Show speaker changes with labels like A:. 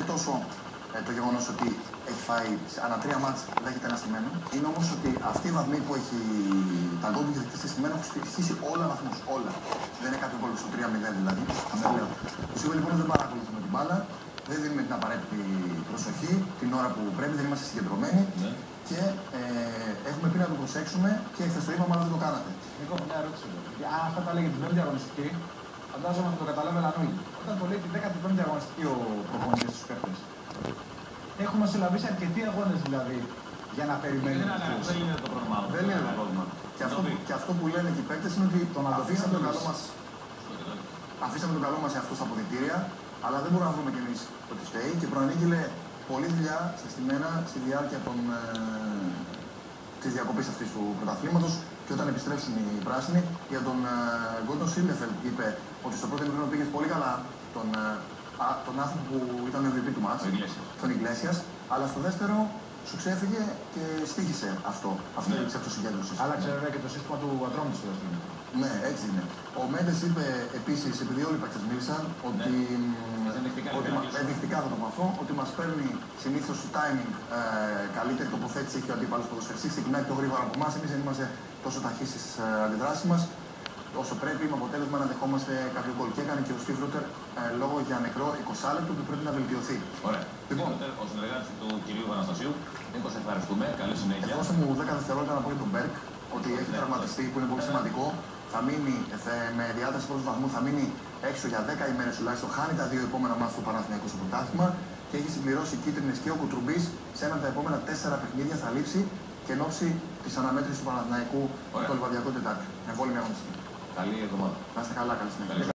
A: τόσο το γεγονός ότι έχει φάει ανά 3 μάτς δέχεται ένα στημένο. Είναι όμως ότι αυτή η βαθμή που έχει τα γκολ που έχει δεχτεί στημένο έχουν στοιχήσει όλα βαθμούς. Όλα. Δεν είναι κάποιο γκολ στο 3-0 δηλαδή. Αυτό λέω. Το σίγουρο λοιπόν δεν παρακολουθούμε την μπάλα, δεν δίνουμε την απαραίτητη προσοχή την ώρα που πρέπει, δεν είμαστε συγκεντρωμένοι και έχουμε πει να το προσέξουμε και χθες το είπαμε, αλλά δεν το κάνατε.
B: Εγώ έχω μια ερώτηση. Αν αυτά τα λέει για την 5η αγωνιστική, φαντάζομαι ότι το καταλάβαιναν όλοι. Όταν το λέει την 15η αγωνιστική ο προπονητής στους παίκτες. Έχουμε συλλαβήσει αρκετοί αγώνες δηλαδή για να περιμένουμε.
C: Δεν είναι το πρόβλημα.
A: Δεν είναι το πρόβλημα. Και αυτό που λένε και οι παίκτες είναι ότι αφήσαμε τον καλό μας εαυτό στα αποδυτήρια, αλλά δεν μπορούμε να βρούμε κι εμείς το τι φταίει και προανήγγειλε πολλή δουλειά στα στημένα στη διάρκεια της διακοπής αυτής του πρωταθλήματος και όταν επιστρέψουν οι πράσινοι. Για τον Γκόρντον Σίλνεφελντ είπε ότι στο πρώτο ημίχρονο πήγε πολύ καλά τον άνθρωπο που ήταν MVP του μάτς, τον Ιγκλέσιας, αλλά στο δεύτερο σου ξέφυγε και στοίχησε αυτή η αυτοσυγκέντρωση.
B: Άλλαξε βέβαια και το σύστημα του Ατρόμητου στο δεύτερο.
A: Ναι, έτσι είναι. Ο Μέντες είπε επίσης, επειδή όλοι οι παίκτες μίλησαν, ότι ενδεικτικά θα το πω αυτό, ότι μας παίρνει συνήθως το timing, καλύτερη τοποθέτηση έχει ο αντίπαλος ποδοσφαιριστής, ξεκινάει πιο γρήγορα από εμάς, εμείς δεν είμαστε τόσο ταχείς στις αντιδράσεις μας. Όσο πρέπει, με αποτέλεσμα να δεχόμαστε κάποιο γκολ. Και έκανε και ο Στίβ Ρούτερ λόγο για νεκρό 20 λεπτό που πρέπει να βελτιωθεί.
C: Ωραία. Λοιπόν, ο συνεργάτης του κυρίου Παναστασίου, Νίκο, ευχαριστούμε. Καλή συνέχεια.
A: Δώστε μου 10 δευτερόλεπτα να πω για τον Μπέρκ ότι έχει τραυματιστεί, που είναι πολύ σημαντικό. Θα μείνει με διάταση πρώτου βαθμού, θα μείνει έξω για 10 ημέρες τουλάχιστον. Χάνει τα 2 επόμενα μάτια του Παναθηναϊκού στο πρωτάθλημα και έχει συμπληρώσει κίτρινες και ο Κουτρουμπής σε ένα από τα επόμενα 4 παιχνίδια θα λείψει και εν ώψη της αναμέτρησης του Παναθηναϊκού με το Λιβαδιακό Τετάρτη. Εμβόλυμη αγωνιστική.
C: Καλή εβδομάδα.
A: Να είστε καλά, καλή συνέχεια.